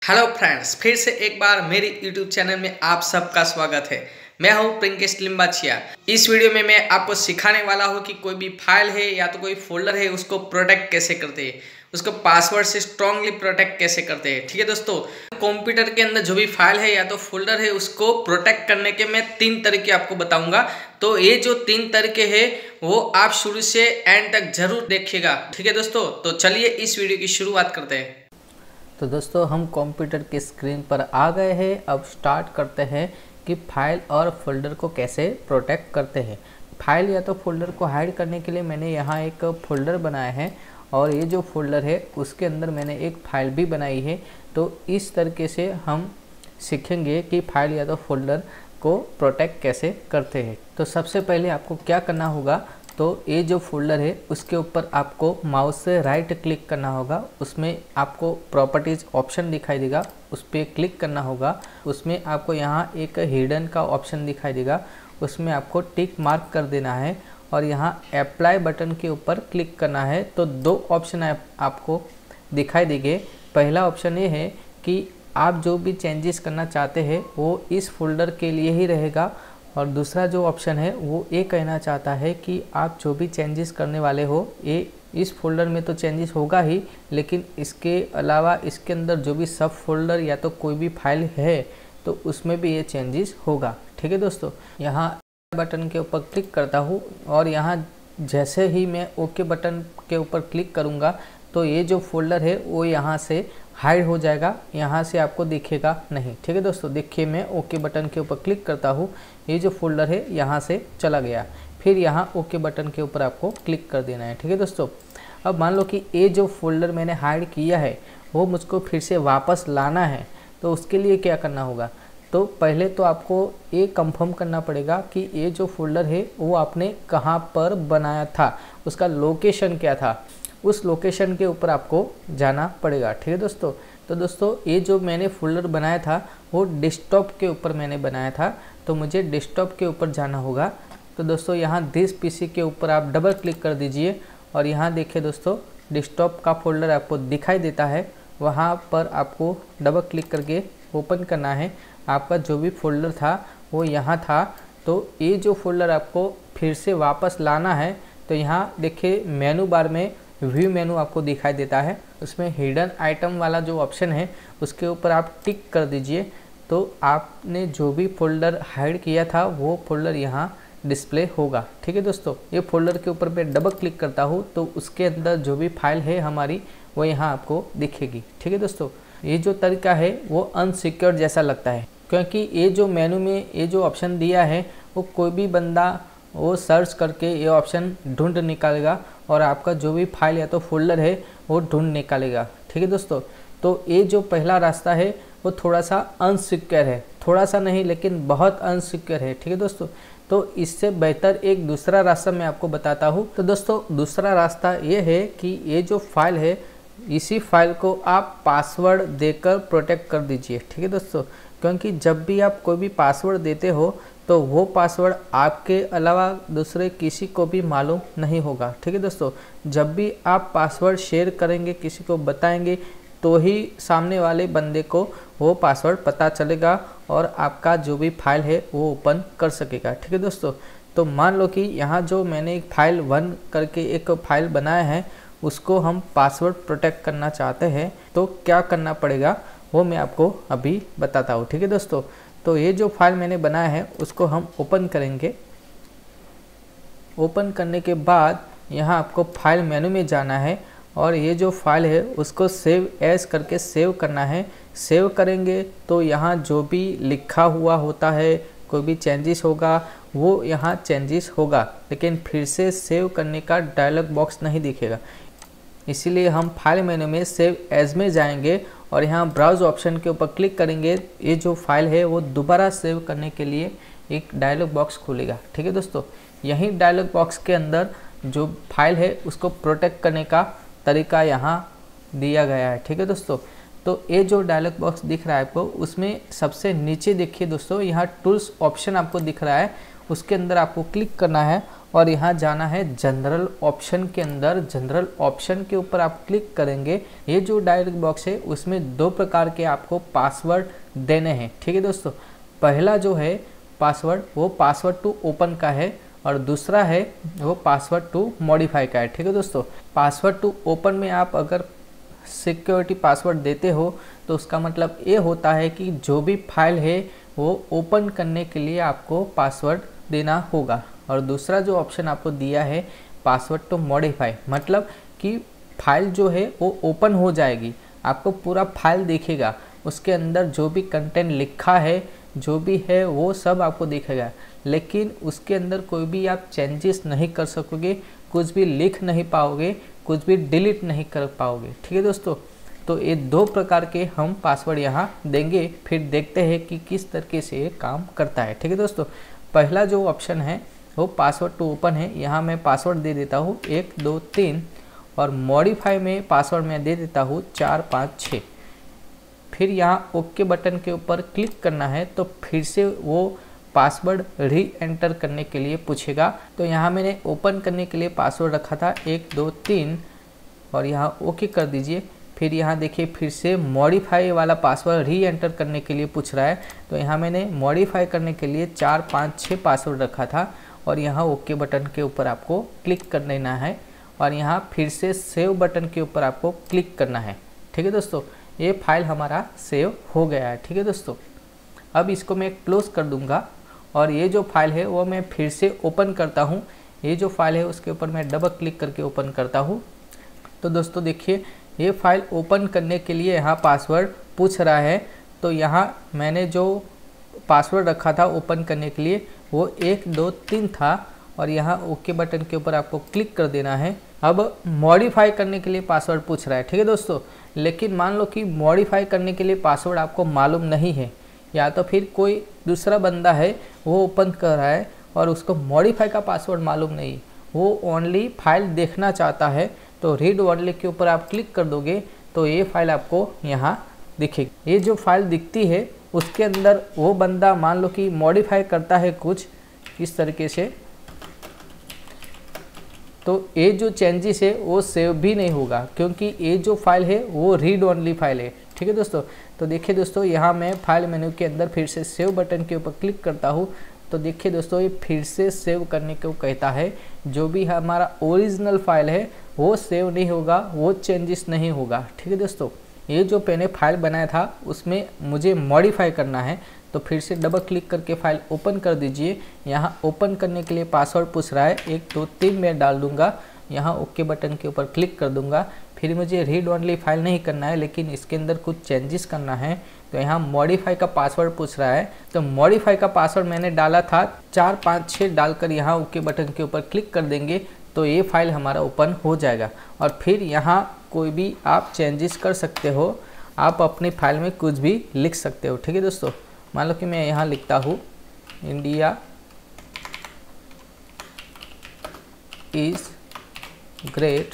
Hello friends, फिर से एक बार मेरे YouTube चैनल में आप सबका स्वागत है। मैं हूं प्रिंकेश लिम्बाचिया। इस वीडियो में मैं आपको सिखाने वाला हूं कि कोई भी फाइल है या तो कोई फोल्डर है उसको प्रोटेक्ट कैसे करते हैं, उसको पासवर्ड से स्ट्रांगली प्रोटेक्ट कैसे करते हैं। ठीक है दोस्तों, कंप्यूटर के अंदर जो भी फाइल है या तो फोल्डर है उसको प्रोटेक्ट करने के मैं 3 तरीके आपको बताऊंगा। तो ये जो 3 तरीके हैं वो आप शुरू से एंड तक जरूर देखिएगा। ठीक है दोस्तों, तो चलिए इस वीडियो की शुरुआत करते हैं। तो दोस्तों हम कंप्यूटर की स्क्रीन पर आ गए हैं। अब स्टार्ट करते हैं कि फाइल और फोल्डर को कैसे प्रोटेक्ट करते हैं। फाइल या तो फोल्डर को हाइड करने के लिए मैंने यहाँ एक फोल्डर बनाया है और ये जो फोल्डर है उसके अंदर मैंने एक फाइल भी बनाई है। तो इस तरीके से हम सीखेंगे कि फाइल या तो फोल्डर को प्रोटेक्ट कैसे करते हैं। तो सबसे पहले आपको क्या करना होगा, तो ये जो फोल्डर है उसके ऊपर आपको माउस से राइट क्लिक करना होगा। उसमें आपको प्रॉपर्टीज़ ऑप्शन दिखाई देगा, उस पर क्लिक करना होगा। उसमें आपको यहाँ एक हिडन का ऑप्शन दिखाई देगा, उसमें आपको टिक मार्क कर देना है और यहाँ अप्लाई बटन के ऊपर क्लिक करना है। तो 2 ऑप्शन आपको दिखाई देंगे। पहला ऑप्शन ये है कि आप जो भी चेंजेस करना चाहते हैं वो इस फोल्डर के लिए ही रहेगा, और दूसरा जो ऑप्शन है वो ये कहना चाहता है कि आप जो भी चेंजेस करने वाले हो ये इस फोल्डर में तो चेंजेस होगा ही, लेकिन इसके अलावा इसके अंदर जो भी सब फोल्डर या तो कोई भी फाइल है तो उसमें भी ये चेंजेस होगा। ठीक है दोस्तों, यहाँ बटन के ऊपर क्लिक करता हूँ और यहाँ जैसे ही मैं ओके बटन के ऊपर क्लिक करूँगा तो ये जो फोल्डर है वो यहाँ से हाइड हो जाएगा, यहाँ से आपको दिखेगा नहीं। ठीक है दोस्तों, देखिए मैं ओके बटन के ऊपर क्लिक करता हूँ, ये जो फोल्डर है यहाँ से चला गया। फिर यहाँ ओके बटन के ऊपर आपको क्लिक कर देना है। ठीक है दोस्तों, अब मान लो कि ये जो फोल्डर मैंने हाइड किया है वो मुझको फिर से वापस लाना है, तो उसके लिए क्या करना होगा, तो पहले तो आपको ये कंफर्म करना पड़ेगा कि ये जो फोल्डर है वो आपने कहाँ पर बनाया था, उसका लोकेशन क्या था, उस लोकेशन के ऊपर आपको जाना पड़ेगा। ठीक है दोस्तों, तो दोस्तों ये जो मैंने फोल्डर बनाया था वो डेस्कटॉप के ऊपर मैंने बनाया था, तो मुझे डेस्कटॉप के ऊपर जाना होगा। तो दोस्तों यहाँ दिस पीसी के ऊपर आप डबल क्लिक कर दीजिए और यहाँ देखिए दोस्तों डेस्कटॉप का फोल्डर आपको दिखाई देता है, वहाँ पर आपको डबल क्लिक करके ओपन करना है। आपका जो भी फोल्डर था वो यहाँ था, तो ये जो फोल्डर आपको फिर से वापस लाना है। तो यहाँ देखिए मेनू बार में व्यू मेनू आपको दिखाई देता है, उसमें हिडन आइटम वाला जो ऑप्शन है उसके ऊपर आप टिक कर दीजिए। तो आपने जो भी फोल्डर हाइड किया था वो फोल्डर यहाँ डिस्प्ले होगा। ठीक है दोस्तों, ये फोल्डर के ऊपर मैं डबल क्लिक करता हूँ तो उसके अंदर जो भी फाइल है हमारी वो यहाँ आपको दिखेगी। ठीक है दोस्तों, ये जो तरीका है वो अनसिक्योर जैसा लगता है, क्योंकि ये जो मेनू में ये जो ऑप्शन दिया है वो कोई भी बंदा वो सर्च करके ये ऑप्शन ढूंढ निकालेगा और आपका जो भी फाइल या तो फोल्डर है वो ढूंढ निकालेगा। ठीक है दोस्तों, तो ये जो पहला रास्ता है वो थोड़ा सा अनसिक्योर है, थोड़ा सा नहीं लेकिन बहुत अनसिक्योर है। ठीक है दोस्तों, तो इससे बेहतर एक दूसरा रास्ता मैं आपको बताता हूँ। तो दोस्तों दूसरा रास्ता ये है कि ये जो फाइल है इसी फाइल को आप पासवर्ड देकर प्रोटेक्ट कर दीजिए। ठीक है दोस्तों, क्योंकि जब भी आप कोई भी पासवर्ड देते हो तो वो पासवर्ड आपके अलावा दूसरे किसी को भी मालूम नहीं होगा। ठीक है दोस्तों, जब भी आप पासवर्ड शेयर करेंगे, किसी को बताएंगे, तो ही सामने वाले बंदे को वो पासवर्ड पता चलेगा और आपका जो भी फाइल है वो ओपन कर सकेगा। ठीक है दोस्तों, तो मान लो कि यहाँ जो मैंने एक फाइल 1 करके एक फाइल बनाया है उसको हम पासवर्ड प्रोटेक्ट करना चाहते हैं, तो क्या करना पड़ेगा वो मैं आपको अभी बताता हूँ। ठीक है दोस्तों, तो ये जो फाइल मैंने बनाया है उसको हम ओपन करेंगे। ओपन करने के बाद यहाँ आपको फाइल मेनू में जाना है और ये जो फाइल है उसको सेव एज करके सेव करना है। सेव करेंगे तो यहाँ जो भी लिखा हुआ होता है, कोई भी चेंजेस होगा वो यहाँ चेंजेस होगा, लेकिन फिर से सेव करने का डायलॉग बॉक्स नहीं दिखेगा। इसीलिए हम फाइल मेनू में सेव एज में जाएंगे और यहाँ ब्राउज ऑप्शन के ऊपर क्लिक करेंगे। ये जो फाइल है वो दोबारा सेव करने के लिए एक डायलॉग बॉक्स खुलेगा। ठीक है दोस्तों, यही डायलॉग बॉक्स के अंदर जो फाइल है उसको प्रोटेक्ट करने का तरीका यहाँ दिया गया है। ठीक है दोस्तों, तो ये जो डायलॉग बॉक्स दिख रहा है आपको उसमें सबसे नीचे देखिए दोस्तों यहाँ टूल्स ऑप्शन आपको दिख रहा है, उसके अंदर आपको क्लिक करना है और यहाँ जाना है जनरल ऑप्शन के अंदर। जनरल ऑप्शन के ऊपर आप क्लिक करेंगे, ये जो डायलॉग बॉक्स है उसमें दो प्रकार के आपको पासवर्ड देने हैं। ठीक है दोस्तों, पहला जो है पासवर्ड वो पासवर्ड टू ओपन का है और दूसरा है वो पासवर्ड टू मॉडिफाई का है। ठीक है दोस्तों, पासवर्ड टू ओपन में आप अगर सिक्योरिटी पासवर्ड देते हो तो उसका मतलब ये होता है कि जो भी फाइल है वो ओपन करने के लिए आपको पासवर्ड देना होगा। और दूसरा जो ऑप्शन आपको दिया है पासवर्ड टू मॉडिफाई, मतलब कि फाइल जो है वो ओपन हो जाएगी, आपको पूरा फाइल दिखेगा, उसके अंदर जो भी कंटेंट लिखा है जो भी है वो सब आपको दिखेगा, लेकिन उसके अंदर कोई भी आप चेंजेस नहीं कर सकोगे, कुछ भी लिख नहीं पाओगे, कुछ भी डिलीट नहीं कर पाओगे। ठीक है दोस्तों, तो ये दो प्रकार के हम पासवर्ड यहाँ देंगे, फिर देखते हैं कि किस तरीके से ये काम करता है। ठीक है दोस्तों, पहला जो ऑप्शन है वो पासवर्ड टू ओपन है, यहाँ मैं पासवर्ड दे देता हूँ 1 2 3 और मॉडिफाई में पासवर्ड मैं दे देता हूँ 4 5 6। फिर यहाँ ओके बटन के ऊपर क्लिक करना है तो फिर से वो पासवर्ड री एंटर करने के लिए पूछेगा। तो यहाँ मैंने ओपन करने के लिए पासवर्ड रखा था 1 2 3 और यहाँ ओके कर दीजिए। फिर यहाँ देखिए फिर से मॉडिफाई वाला पासवर्ड री एंटर करने के लिए पूछ रहा है, तो यहाँ मैंने मॉडिफाई करने के लिए 4 5 6 पासवर्ड रखा था और यहाँ ओके बटन के ऊपर आपको क्लिक कर देना है और यहाँ फिर से सेव बटन के ऊपर आपको क्लिक करना है। ठीक है दोस्तों, ये फाइल हमारा सेव हो गया है। ठीक है दोस्तों, अब इसको मैं क्लोज कर दूंगा और ये जो फाइल है वो मैं फिर से ओपन करता हूँ। ये जो फाइल है उसके ऊपर मैं डबल क्लिक करके ओपन करता हूँ। तो दोस्तों देखिए ये फाइल ओपन करने के लिए यहाँ पासवर्ड पूछ रहा है, तो यहाँ मैंने जो पासवर्ड रखा था ओपन करने के लिए वो 1 2 3 था और यहाँ ओके बटन के ऊपर आपको क्लिक कर देना है। अब मॉडिफाई करने के लिए पासवर्ड पूछ रहा है। ठीक है दोस्तों, लेकिन मान लो कि मॉडिफाई करने के लिए पासवर्ड आपको मालूम नहीं है या तो फिर कोई दूसरा बंदा है वो ओपन कर रहा है और उसको मॉडिफाई का पासवर्ड मालूम नहीं, वो ओनली फाइल देखना चाहता है, तो रीड ओनली के ऊपर आप क्लिक कर दोगे तो ये फाइल आपको यहाँ दिखेगी। ये जो फाइल दिखती है उसके अंदर वो बंदा मान लो कि मॉडिफाई करता है कुछ इस तरीके से, तो ये जो चेंजेस है वो सेव भी नहीं होगा क्योंकि ये जो फाइल है वो रीड ओनली फाइल है। ठीक है दोस्तों, तो देखिए दोस्तों यहाँ मैं फाइल मेन्यू के अंदर फिर से सेव बटन के ऊपर क्लिक करता हूँ, तो देखिए दोस्तों ये फिर से सेव करने को कहता है। जो भी हमारा ओरिजिनल फाइल है वो सेव नहीं होगा, वो चेंजेस नहीं होगा। ठीक है दोस्तों, ये जो मैंने फाइल बनाया था उसमें मुझे मॉडिफाई करना है, तो फिर से डबल क्लिक करके फाइल ओपन कर दीजिए। यहाँ ओपन करने के लिए पासवर्ड पूछ रहा है 1 2 3 मैं डाल दूंगा, यहाँ ओके बटन के ऊपर क्लिक कर दूंगा। फिर मुझे रीड ओनली फाइल नहीं करना है लेकिन इसके अंदर कुछ चेंजेस करना है, तो यहाँ मॉडिफाई का पासवर्ड पूछ रहा है, तो मॉडिफाई का पासवर्ड मैंने डाला था 4 5 6 डालकर यहाँ ओके बटन के ऊपर क्लिक कर देंगे तो ये फाइल हमारा ओपन हो जाएगा। और फिर यहाँ कोई भी आप चेंजेस कर सकते हो, आप अपनी फाइल में कुछ भी लिख सकते हो। ठीक है दोस्तों, मान लो कि मैं यहाँ लिखता हूँ इंडिया इज ग्रेट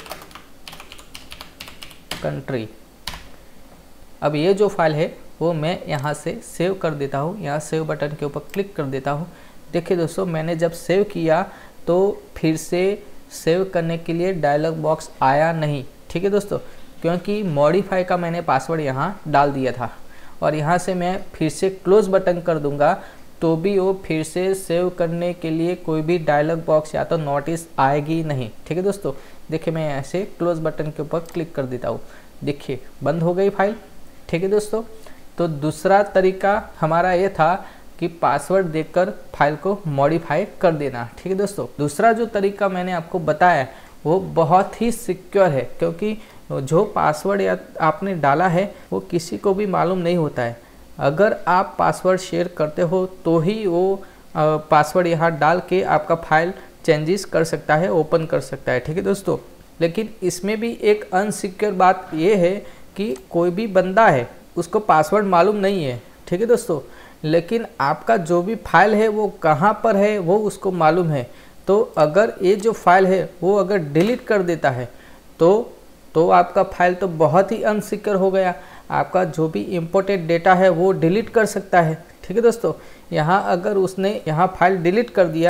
कंट्री। अब ये जो फाइल है वो मैं यहाँ से सेव कर देता हूँ, यहाँ सेव बटन के ऊपर क्लिक कर देता हूँ। देखिए दोस्तों मैंने जब सेव किया तो फिर से सेव करने के लिए डायलॉग बॉक्स आया नहीं। ठीक है दोस्तों, क्योंकि मॉडिफाई का मैंने पासवर्ड यहाँ डाल दिया था और यहाँ से मैं फिर से क्लोज बटन कर दूंगा तो भी वो फिर से सेव करने के लिए कोई भी डायलॉग बॉक्स या तो नोटिस आएगी नहीं। ठीक है दोस्तों, देखिए मैं ऐसे क्लोज बटन के ऊपर क्लिक कर देता हूँ, देखिए बंद हो गई फाइल। ठीक है दोस्तों, तो दूसरा तरीका हमारा ये था कि पासवर्ड देकर फाइल को मॉडिफाई कर देना। ठीक है दोस्तों, दूसरा जो तरीका मैंने आपको बताया वो बहुत ही सिक्योर है क्योंकि जो पासवर्ड या आपने डाला है वो किसी को भी मालूम नहीं होता है। अगर आप पासवर्ड शेयर करते हो तो ही वो पासवर्ड यहाँ डाल के आपका फाइल चेंजेस कर सकता है, ओपन कर सकता है। ठीक है दोस्तों, लेकिन इसमें भी एक अनसिक्योर बात ये है कि कोई भी बंदा है उसको पासवर्ड मालूम नहीं है। ठीक है दोस्तों, लेकिन आपका जो भी फाइल है वो कहाँ पर है वो उसको मालूम है। तो अगर ये जो फाइल है वो अगर डिलीट कर देता है तो आपका फाइल तो बहुत ही अनसिक्योर हो गया, आपका जो भी इम्पोर्टेंट डेटा है वो डिलीट कर सकता है। ठीक है दोस्तों, यहाँ अगर उसने यहाँ फाइल डिलीट कर दिया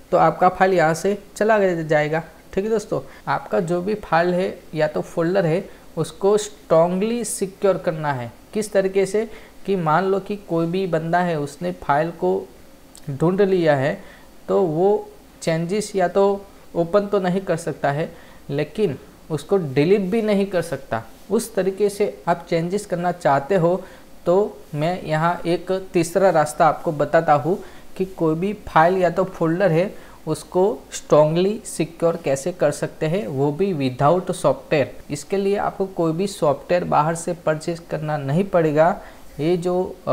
तो आपका फाइल यहाँ से चला जाएगा। ठीक है दोस्तों, आपका जो भी फाइल है या तो फोल्डर है उसको स्ट्रांगली सिक्योर करना है। किस तरीके से कि मान लो कि कोई भी बंदा है उसने फाइल को ढूंढ लिया है तो वो चेंजेस या तो ओपन तो नहीं कर सकता है लेकिन उसको डिलीट भी नहीं कर सकता। उस तरीके से आप चेंजेस करना चाहते हो तो मैं यहाँ एक तीसरा रास्ता आपको बताता हूँ कि कोई भी फाइल या तो फोल्डर है उसको स्ट्रांगली सिक्योर कैसे कर सकते हैं, वो भी विदाउट सॉफ्टवेयर। इसके लिए आपको कोई भी सॉफ्टवेयर बाहर से परचेज करना नहीं पड़ेगा। ये जो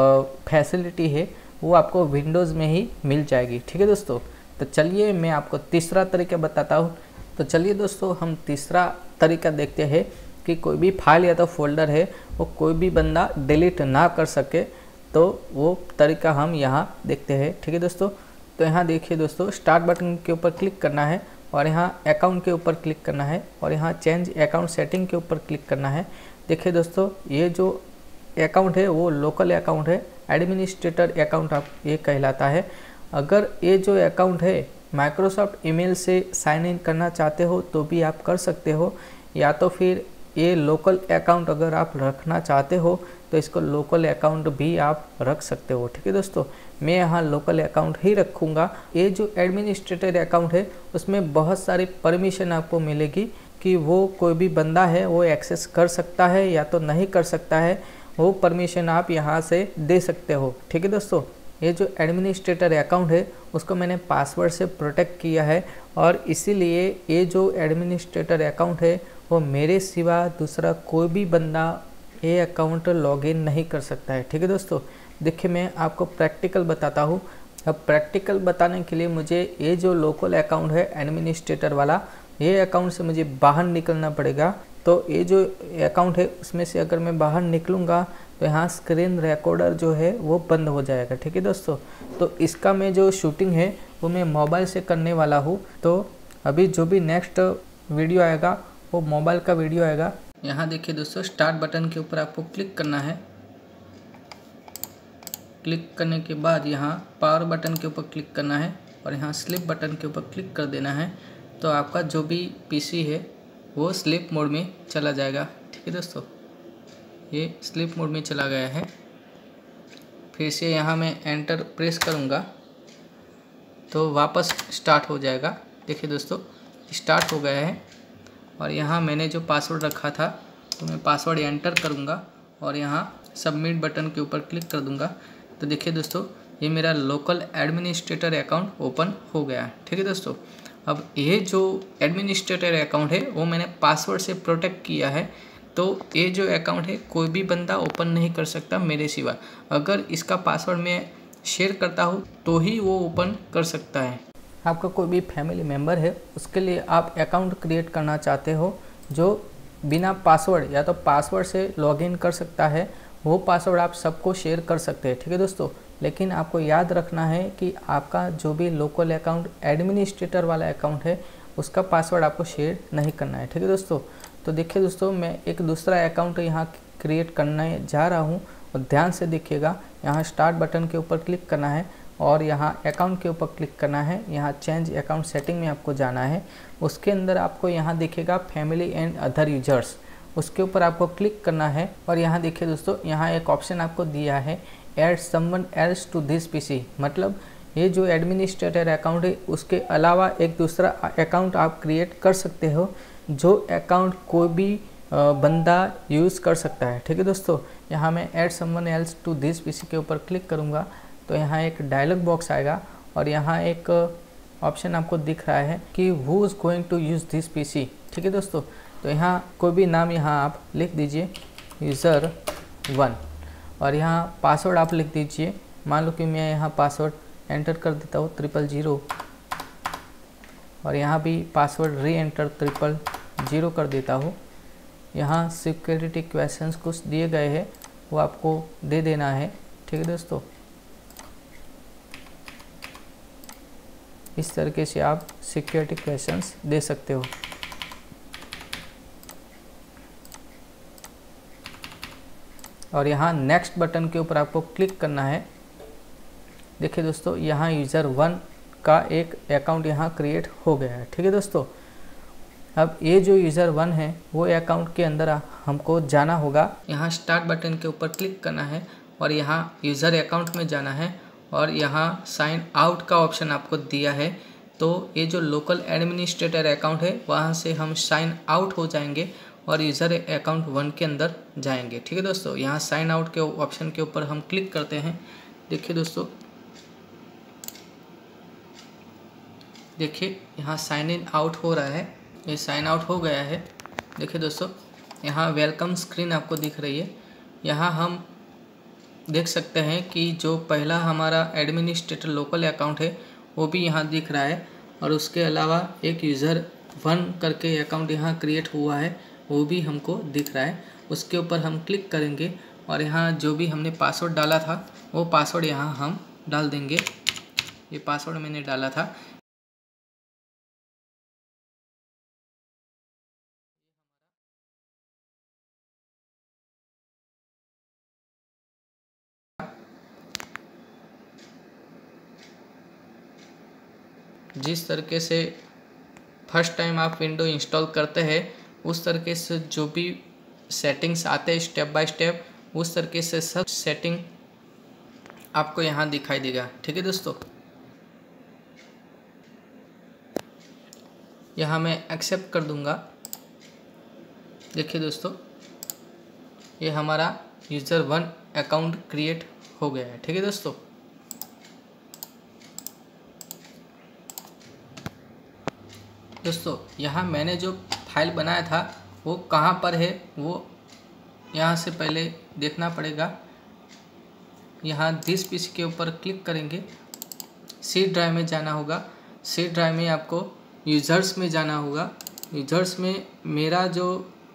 फैसिलिटी है वो आपको विंडोज़ में ही मिल जाएगी। ठीक है दोस्तों, तो चलिए मैं आपको तीसरा तरीका बताता हूँ। तो चलिए दोस्तों हम तीसरा तरीका देखते हैं कि कोई भी फाइल या तो फोल्डर है वो कोई भी बंदा डिलीट ना कर सके, तो वो तरीका हम यहाँ देखते हैं। ठीक है दोस्तों, तो यहाँ देखिए दोस्तों, स्टार्ट बटन के ऊपर क्लिक करना है और यहाँ अकाउंट के ऊपर क्लिक करना है और यहाँ चेंज अकाउंट सेटिंग के ऊपर क्लिक करना है। देखिए दोस्तों, ये जो अकाउंट है वो लोकल अकाउंट है, एडमिनिस्ट्रेटर अकाउंट आप ये कहलाता है। अगर ये जो अकाउंट है माइक्रोसॉफ्ट ईमेल से साइन इन करना चाहते हो तो भी आप कर सकते हो, या तो फिर ये लोकल अकाउंट अगर आप रखना चाहते हो तो इसको लोकल अकाउंट भी आप रख सकते हो। ठीक है दोस्तों, मैं यहाँ लोकल अकाउंट ही रखूँगा। ये जो एडमिनिस्ट्रेटर अकाउंट है उसमें बहुत सारी परमिशन आपको मिलेगी कि वो कोई भी बंदा है वो एक्सेस कर सकता है या तो नहीं कर सकता है, वो परमिशन आप यहाँ से दे सकते हो। ठीक है दोस्तों, ये जो एडमिनिस्ट्रेटर अकाउंट है उसको मैंने पासवर्ड से प्रोटेक्ट किया है और इसीलिए ये जो एडमिनिस्ट्रेटर अकाउंट है वो मेरे सिवा दूसरा कोई भी बंदा ये अकाउंट लॉगिन नहीं कर सकता है। ठीक है दोस्तों, देखिए मैं आपको प्रैक्टिकल बताता हूँ। अब प्रैक्टिकल बताने के लिए मुझे ये जो लोकल अकाउंट है एडमिनिस्ट्रेटर वाला, ये अकाउंट से मुझे बाहर निकलना पड़ेगा। तो ये जो अकाउंट है उसमें से अगर मैं बाहर निकलूँगा तो यहाँ स्क्रीन रिकॉर्डर जो है वो बंद हो जाएगा। ठीक है दोस्तों, तो इसका मैं जो शूटिंग है वो मैं मोबाइल से करने वाला हूँ। तो अभी जो भी नेक्स्ट वीडियो आएगा वो मोबाइल का वीडियो आएगा। यहाँ देखिए दोस्तों, स्टार्ट बटन के ऊपर आपको क्लिक करना है। क्लिक करने के बाद यहाँ पावर बटन के ऊपर क्लिक करना है और यहाँ स्लिप बटन के ऊपर क्लिक कर देना है। तो आपका जो भी पीसी है वो स्लीप मोड में चला जाएगा। ठीक है दोस्तों, ये स्लीप मोड में चला गया है। फिर से यहाँ मैं एंटर प्रेस करूँगा तो वापस स्टार्ट हो जाएगा। देखिए दोस्तों, स्टार्ट हो गया है और यहाँ मैंने जो पासवर्ड रखा था तो मैं पासवर्ड एंटर करूँगा और यहाँ सबमिट बटन के ऊपर क्लिक कर दूँगा। तो देखिए दोस्तों, ये मेरा लोकल एडमिनिस्ट्रेटर अकाउंट ओपन हो गया है। ठीक है दोस्तों, अब ये जो एडमिनिस्ट्रेटर अकाउंट है वो मैंने पासवर्ड से प्रोटेक्ट किया है, तो ये जो अकाउंट है कोई भी बंदा ओपन नहीं कर सकता मेरे सिवा। अगर इसका पासवर्ड मैं शेयर करता हूँ तो ही वो ओपन कर सकता है। आपका कोई भी फैमिली मेम्बर है उसके लिए आप अकाउंट क्रिएट करना चाहते हो जो बिना पासवर्ड या तो पासवर्ड से लॉगिन कर सकता है, वो पासवर्ड आप सबको शेयर कर सकते हैं। ठीक है दोस्तों, लेकिन आपको याद रखना है कि आपका जो भी लोकल अकाउंट एडमिनिस्ट्रेटर वाला अकाउंट है उसका पासवर्ड आपको शेयर नहीं करना है। ठीक है दोस्तों, तो देखिए दोस्तों, मैं एक दूसरा अकाउंट यहाँ क्रिएट करने जा रहा हूँ और ध्यान से देखिएगा। यहाँ स्टार्ट बटन के ऊपर क्लिक करना है और यहाँ अकाउंट के ऊपर क्लिक करना है। यहाँ चेंज अकाउंट सेटिंग में आपको जाना है। उसके अंदर आपको यहाँ दिखेगा फैमिली एंड अदर यूजर्स, उसके ऊपर आपको क्लिक करना है और यहाँ देखिए दोस्तों, यहाँ एक ऑप्शन आपको दिया है add someone else to this PC. मतलब ये जो एडमिनिस्ट्रेटर अकाउंट है उसके अलावा एक दूसरा अकाउंट आप क्रिएट कर सकते हो जो अकाउंट कोई भी बंदा यूज़ कर सकता है। ठीक है दोस्तों, यहाँ मैं add someone else to this PC के ऊपर क्लिक करूँगा तो यहाँ एक डायलॉग बॉक्स आएगा और यहाँ एक ऑप्शन आपको दिख रहा है कि who is going to use this PC. ठीक है दोस्तों, तो यहाँ कोई भी नाम यहाँ आप लिख दीजिए यूज़र 1 और यहाँ पासवर्ड आप लिख दीजिए। मान लो कि मैं यहाँ पासवर्ड एंटर कर देता हूँ 000 और यहाँ भी पासवर्ड री एंटर 000 कर देता हूँ। यहाँ सिक्योरिटी क्वेश्चंस कुछ दिए गए हैं वो आपको दे देना है। ठीक है दोस्तों, इस तरीके से आप सिक्योरिटी क्वेश्चंस दे सकते हो। और यहाँ नेक्स्ट बटन के ऊपर आपको क्लिक करना है। देखिए दोस्तों, यहाँ यूज़र 1 का एक अकाउंट यहाँ क्रिएट हो गया है। ठीक है दोस्तों, अब ये जो यूज़र 1 है वो अकाउंट के अंदर हमको जाना होगा। यहाँ स्टार्ट बटन के ऊपर क्लिक करना है और यहाँ यूज़र अकाउंट में जाना है और यहाँ साइन आउट का ऑप्शन आपको दिया है। तो ये जो लोकल एडमिनिस्ट्रेटर अकाउंट है वहाँ से हम साइन आउट हो जाएंगे और यूज़र अकाउंट 1 के अंदर जाएंगे। ठीक है दोस्तों, यहाँ साइन आउट के ऑप्शन के ऊपर हम क्लिक करते हैं। देखिए दोस्तों, देखिए यहाँ साइन इन आउट हो रहा है, ये साइन आउट हो गया है। देखिए दोस्तों, यहाँ वेलकम स्क्रीन आपको दिख रही है। यहाँ हम देख सकते हैं कि जो पहला हमारा एडमिनिस्ट्रेटर लोकल अकाउंट है वो भी यहाँ दिख रहा है और उसके अलावा एक यूज़र 1 करके अकाउंट यहाँ क्रिएट हुआ है वो भी हमको दिख रहा है। उसके ऊपर हम क्लिक करेंगे और यहाँ जो भी हमने पासवर्ड डाला था वो पासवर्ड यहाँ हम डाल देंगे। ये पासवर्ड मैंने डाला था। जिस तरीके से फर्स्ट टाइम आप विंडो इंस्टॉल करते हैं उस तरीके से जो भी सेटिंग्स आते हैं स्टेप बाय स्टेप, उस तरीके से सब सेटिंग आपको यहाँ दिखाई देगा। ठीक है दोस्तों, यहाँ मैं एक्सेप्ट कर दूँगा। देखिए दोस्तों, ये हमारा यूज़र 1 अकाउंट क्रिएट हो गया है। ठीक है दोस्तों, यहाँ मैंने जो फाइल बनाया था वो कहाँ पर है वो यहाँ से पहले देखना पड़ेगा। यहाँ दिस पीसी के ऊपर क्लिक करेंगे, सी ड्राइव में जाना होगा। सी ड्राइव में आपको यूज़र्स में जाना होगा। यूज़र्स में मेरा जो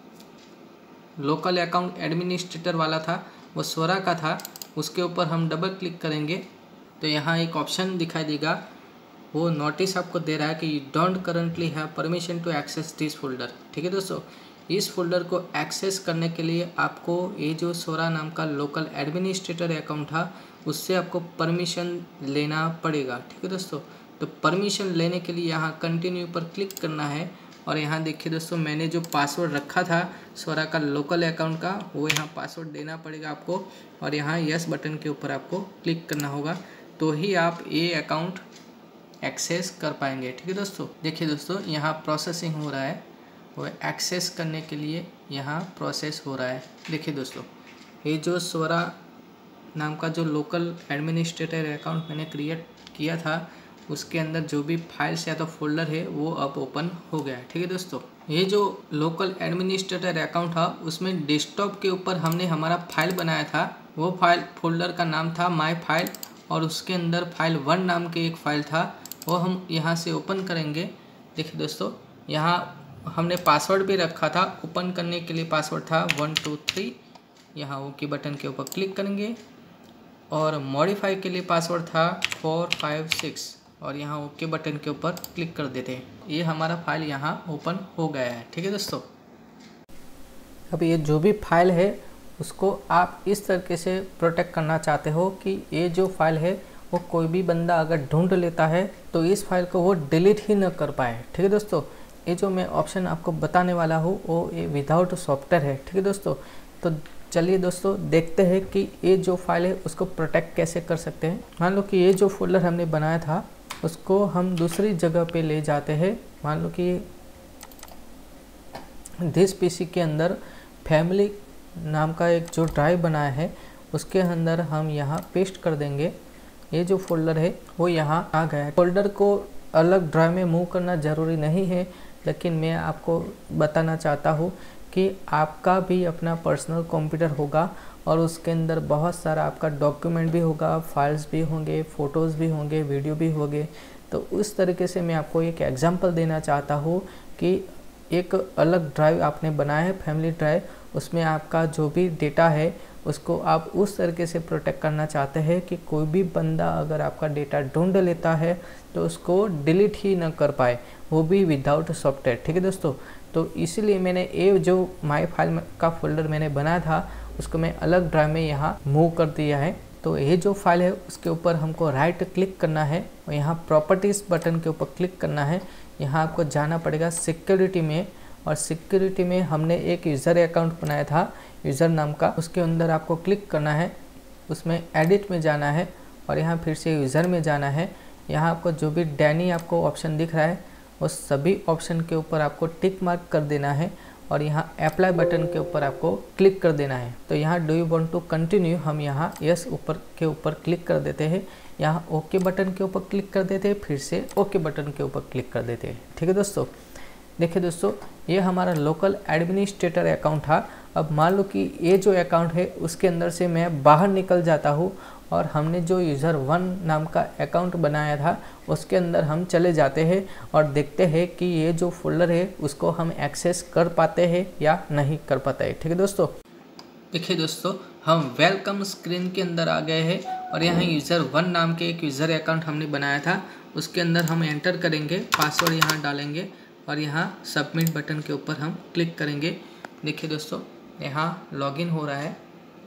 लोकल अकाउंट एडमिनिस्ट्रेटर वाला था वो स्वरा का था, उसके ऊपर हम डबल क्लिक करेंगे तो यहाँ एक ऑप्शन दिखाई देगा। वो नोटिस आपको दे रहा है कि you don't currently have permission to access this folder. ठीक है दोस्तों, इस फोल्डर को एक्सेस करने के लिए आपको ये जो स्वरा नाम का लोकल एडमिनिस्ट्रेटर अकाउंट था उससे आपको परमिशन लेना पड़ेगा। ठीक है दोस्तों, तो परमिशन लेने के लिए यहाँ कंटिन्यू पर क्लिक करना है और यहाँ देखिए दोस्तों, मैंने जो पासवर्ड रखा था स्वरा का लोकल अकाउंट का वो यहाँ पासवर्ड देना पड़ेगा आपको और यहाँ यस बटन के ऊपर आपको क्लिक करना होगा, तो ही आप ये अकाउंट एक्सेस कर पाएंगे। ठीक है दोस्तों, देखिए दोस्तों, यहाँ प्रोसेसिंग हो रहा है, वो एक्सेस करने के लिए यहाँ प्रोसेस हो रहा है। देखिए दोस्तों, ये जो स्वरा नाम का जो लोकल एडमिनिस्ट्रेटर अकाउंट मैंने क्रिएट किया था उसके अंदर जो भी फाइल्स या तो फोल्डर है वो अब ओपन हो गया है। ठीक है दोस्तों, ये जो लोकल एडमिनिस्ट्रेटर अकाउंट था उसमें डेस्कटॉप के ऊपर हमने हमारा फाइल बनाया था। वो फाइल फोल्डर का नाम था माई फाइल और उसके अंदर फाइल 1 नाम के एक फ़ाइल था, वो हम यहाँ से ओपन करेंगे। देखिए दोस्तों, यहाँ हमने पासवर्ड भी रखा था। ओपन करने के लिए पासवर्ड था 1 2 3। यहाँ ओके बटन के ऊपर क्लिक करेंगे और मॉडिफाई के लिए पासवर्ड था 4 5 6 और यहाँ ओके बटन के ऊपर क्लिक कर देते हैं। ये हमारा फाइल यहाँ ओपन हो गया है। ठीक है दोस्तों, अब ये जो भी फाइल है उसको आप इस तरीके से प्रोटेक्ट करना चाहते हो कि ये जो फाइल है वो कोई भी बंदा अगर ढूंढ लेता है तो इस फाइल को वो डिलीट ही न कर पाए। ठीक है दोस्तों, ये जो मैं ऑप्शन आपको बताने वाला हूँ वो ये विदाउट सॉफ्टवेयर है। ठीक है दोस्तों, तो चलिए दोस्तों देखते हैं कि ये जो फाइल है उसको प्रोटेक्ट कैसे कर सकते हैं। मान लो कि ये जो फोल्डर हमने बनाया था उसको हम दूसरी जगह पे ले जाते हैं। मान लो कि दिस पीसी के अंदर फैमिली नाम का एक जो ड्राइव बनाया है उसके अंदर हम यहाँ पेस्ट कर देंगे। ये जो फोल्डर है वो यहाँ आ गया है। फोल्डर को अलग ड्राइव में मूव करना ज़रूरी नहीं है, लेकिन मैं आपको बताना चाहता हूँ कि आपका भी अपना पर्सनल कंप्यूटर होगा और उसके अंदर बहुत सारा आपका डॉक्यूमेंट भी होगा, फाइल्स भी होंगे, फ़ोटोज़ भी होंगे, वीडियो भी होंगे। तो उस तरीके से मैं आपको एक एग्जांपल देना चाहता हूँ कि एक अलग ड्राइव आपने बनाया है फैमिली ड्राइव, उसमें आपका जो भी डेटा है उसको आप उस तरीके से प्रोटेक्ट करना चाहते हैं कि कोई भी बंदा अगर आपका डेटा ढूंढ लेता है तो उसको डिलीट ही ना कर पाए, वो भी विदाउट सॉफ्टवेयर। ठीक है दोस्तों, तो इसीलिए मैंने ये जो माई फाइल का फोल्डर मैंने बनाया था उसको मैं अलग ड्राइव में यहाँ मूव कर दिया है। तो ये जो फाइल है उसके ऊपर हमको राइट क्लिक करना है और यहाँ प्रॉपर्टीज़ बटन के ऊपर क्लिक करना है। यहाँ आपको जाना पड़ेगा सिक्योरिटी में, और सिक्योरिटी में हमने एक यूज़र अकाउंट बनाया था यूज़र नाम का, उसके अंदर आपको क्लिक करना है, उसमें एडिट में जाना है और यहाँ फिर से यूज़र में जाना है। यहाँ आपको जो भी डैनी आपको ऑप्शन दिख रहा है उस सभी ऑप्शन के ऊपर आपको टिक मार्क कर देना है और यहाँ अप्लाई बटन के ऊपर आपको क्लिक कर देना है। तो यहाँ do you want to continue, हम यहाँ यस के ऊपर क्लिक कर देते हैं, यहाँ ओके बटन के ऊपर क्लिक कर देते हैं, फिर से ओके बटन के ऊपर क्लिक कर देते हैं। ठीक है दोस्तों, देखिए दोस्तों ये हमारा लोकल एडमिनिस्ट्रेटर अकाउंट था। अब मान लो कि ये जो अकाउंट है उसके अंदर से मैं बाहर निकल जाता हूँ और हमने जो यूज़र 1 नाम का अकाउंट बनाया था उसके अंदर हम चले जाते हैं और देखते हैं कि ये जो फोल्डर है उसको हम एक्सेस कर पाते हैं या नहीं कर पाते हैं। ठीक है दोस्तों, देखिए दोस्तों हम वेलकम स्क्रीन के अंदर आ गए हैं और यहाँ यूज़र 1 नाम के एक यूज़र अकाउंट हमने बनाया था, उसके अंदर हम एंटर करेंगे, पासवर्ड यहाँ डालेंगे और यहाँ सबमिट बटन के ऊपर हम क्लिक करेंगे। देखिए दोस्तों यहाँ लॉगिन हो रहा है।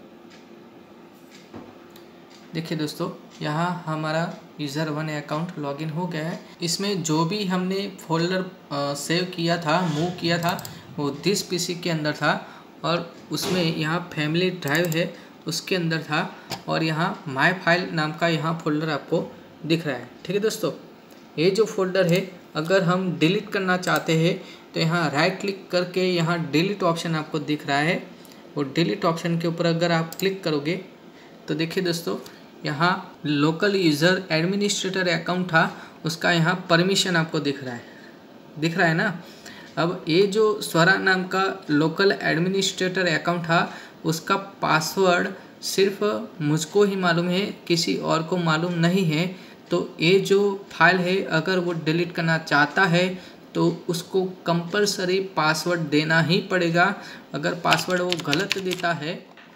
देखिए दोस्तों यहाँ हमारा यूज़र 1 अकाउंट लॉगिन हो गया है। इसमें जो भी हमने फोल्डर सेव किया था, मूव किया था, वो दिस पीसी के अंदर था और उसमें यहाँ फैमिली ड्राइव है उसके अंदर था और यहाँ माय फाइल नाम का यहाँ फोल्डर आपको दिख रहा है। ठीक है दोस्तों, ये जो फोल्डर है अगर हम डिलीट करना चाहते हैं तो यहाँ राइट क्लिक करके यहाँ डिलीट ऑप्शन आपको दिख रहा है, वो डिलीट ऑप्शन के ऊपर अगर आप क्लिक करोगे तो देखिए दोस्तों यहाँ लोकल यूज़र एडमिनिस्ट्रेटर अकाउंट था उसका यहाँ परमिशन आपको दिख रहा है ना। अब ये जो स्वरा नाम का लोकल एडमिनिस्ट्रेटर अकाउंट था उसका पासवर्ड सिर्फ मुझको ही मालूम है, किसी और को मालूम नहीं है। तो ये जो फाइल है अगर वो डिलीट करना चाहता है तो उसको कंपलसरी पासवर्ड देना ही पड़ेगा। अगर पासवर्ड वो गलत देता है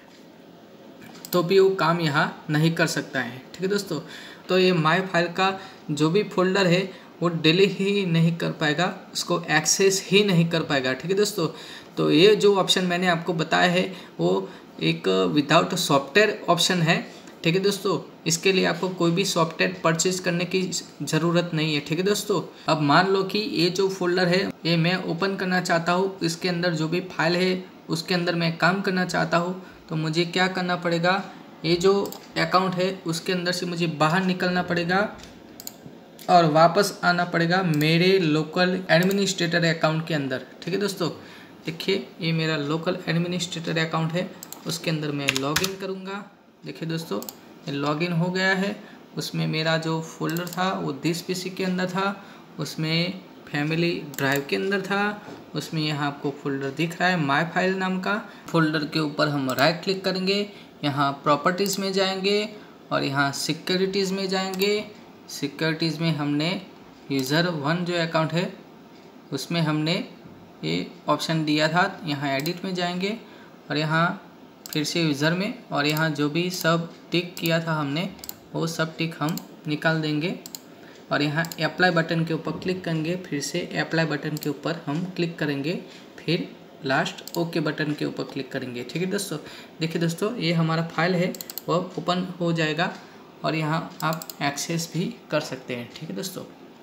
तो भी वो काम यहाँ नहीं कर सकता है। ठीक है दोस्तों, तो ये माय फाइल का जो भी फोल्डर है वो डिलीट ही नहीं कर पाएगा, उसको एक्सेस ही नहीं कर पाएगा। ठीक है दोस्तों, तो ये जो ऑप्शन मैंने आपको बताया है वो एक विदाउट सॉफ्टवेयर ऑप्शन है। ठीक है दोस्तों, इसके लिए आपको कोई भी सॉफ्टवेयर परचेज करने की ज़रूरत नहीं है। ठीक है दोस्तों, अब मान लो कि ये जो फोल्डर है ये मैं ओपन करना चाहता हूँ, इसके अंदर जो भी फाइल है उसके अंदर मैं काम करना चाहता हूँ, तो मुझे क्या करना पड़ेगा, ये जो अकाउंट है उसके अंदर से मुझे बाहर निकलना पड़ेगा और वापस आना पड़ेगा मेरे लोकल एडमिनिस्ट्रेटर अकाउंट के अंदर। ठीक है दोस्तों, देखिए ये मेरा लोकल एडमिनिस्ट्रेटर अकाउंट है, उसके अंदर मैं लॉगिन करूँगा। देखिए दोस्तों ये लॉगिन हो गया है, उसमें मेरा जो फोल्डर था वो दिस पीसी के अंदर था, उसमें फैमिली ड्राइव के अंदर था, उसमें यहाँ आपको फोल्डर दिख रहा है माय फाइल नाम का। फोल्डर के ऊपर हम राइट क्लिक करेंगे, यहाँ प्रॉपर्टीज़ में जाएंगे और यहाँ सिक्योरिटीज़ में जाएंगे। सिक्योरिटीज़ में हमने यूज़र 1 जो अकाउंट है उसमें हमने ये ऑप्शन दिया था, यहाँ एडिट में जाएंगे और यहाँ फिर से यूज़र में, और यहाँ जो भी सब टिक किया था हमने वो सब टिक हम निकाल देंगे और यहाँ अप्लाई बटन के ऊपर क्लिक करेंगे, फिर से अप्लाई बटन के ऊपर हम क्लिक करेंगे, फिर लास्ट ओके बटन के ऊपर क्लिक करेंगे। ठीक है दोस्तों, देखिए दोस्तों ये हमारा फाइल है वो ओपन हो जाएगा और यहाँ आप एक्सेस भी कर सकते हैं। ठीक है दोस्तों,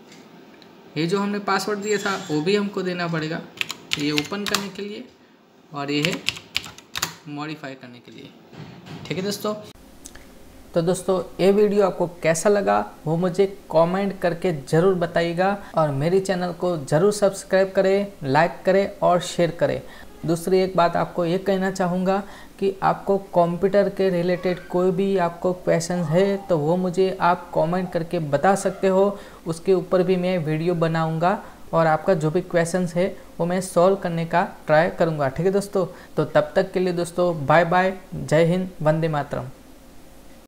ये जो हमने पासवर्ड दिया था वो भी हमको देना पड़ेगा, ये ओपन करने के लिए और ये है मॉडिफाई करने के लिए। ठीक है दोस्तों, तो दोस्तों ये वीडियो आपको कैसा लगा वो मुझे कमेंट करके ज़रूर बताइएगा और मेरे चैनल को ज़रूर सब्सक्राइब करें, लाइक करें और शेयर करें। दूसरी एक बात आपको ये कहना चाहूँगा कि आपको कंप्यूटर के रिलेटेड कोई भी आपको क्वेश्चन है तो वो मुझे आप कमेंट करके बता सकते हो, उसके ऊपर भी मैं वीडियो बनाऊँगा और आपका जो भी क्वेश्चंस है वो मैं सॉल्व करने का ट्राई करूँगा। ठीक है दोस्तों, तो तब तक के लिए दोस्तों बाय बाय, जय हिंद, वंदे मातरम।